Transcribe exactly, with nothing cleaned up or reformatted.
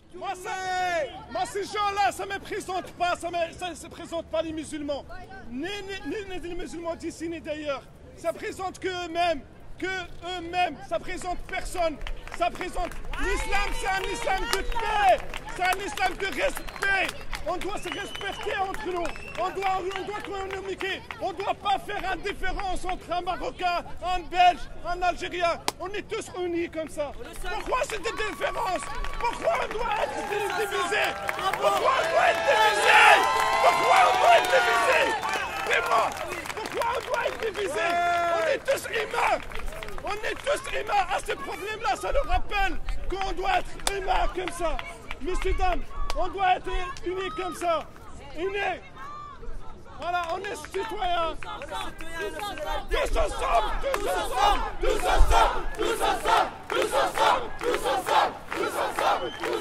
Moi, ça, moi, ces gens-là, ça ne me présente pas, ça ne se présente pas les musulmans, ni, ni, ni les musulmans d'ici ni d'ailleurs. Ça présente que eux-mêmes, que eux-mêmes, ça présente personne. Ça présente l'islam, c'est un islam de paix, c'est un islam de respect. On doit se respecter entre nous, on doit, on doit communiquer, on ne doit pas faire indifférence entre un Marocain, un Belge, un Algérien. On est tous unis comme ça. Pourquoi cette différence? Pourquoi on doit être divisé? Pourquoi on doit être divisé? Pourquoi on doit être divisé? Dis-moi, pourquoi on doit être divisé? On est tous humains. On est tous humains. À ce problème-là, ça nous rappelle qu'on doit être humains comme ça. Messieurs, dames, on doit être unis comme ça. Unis. Voilà, on est citoyens. Tous ensemble, tous ensemble, tous ensemble, tous ensemble, tous ensemble, tous ensemble, tous ensemble, tous ensemble.